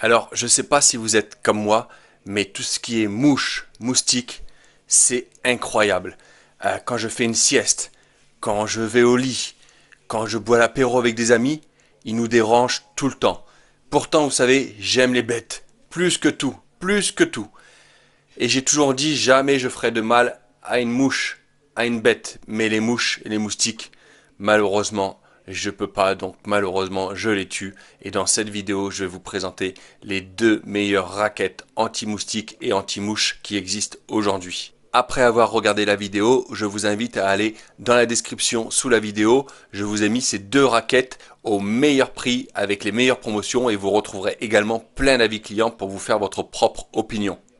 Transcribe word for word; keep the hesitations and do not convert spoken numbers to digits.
Alors, je ne sais pas si vous êtes comme moi, mais tout ce qui est mouche, moustique, c'est incroyable. Euh, quand je fais une sieste, quand je vais au lit, quand je bois l'apéro avec des amis, ils nous dérangent tout le temps. Pourtant, vous savez, j'aime les bêtes. Plus que tout, plus que tout. Et j'ai toujours dit, jamais je ferai de mal à une mouche, à une bête. Mais les mouches et les moustiques, malheureusement, je peux pas, donc malheureusement, je les tue. Et dans cette vidéo, je vais vous présenter les deux meilleures raquettes anti-moustiques et anti-mouches qui existent aujourd'hui. Après avoir regardé la vidéo, je vous invite à aller dans la description sous la vidéo. Je vous ai mis ces deux raquettes au meilleur prix avec les meilleures promotions et vous retrouverez également plein d'avis clients pour vous faire votre propre opinion.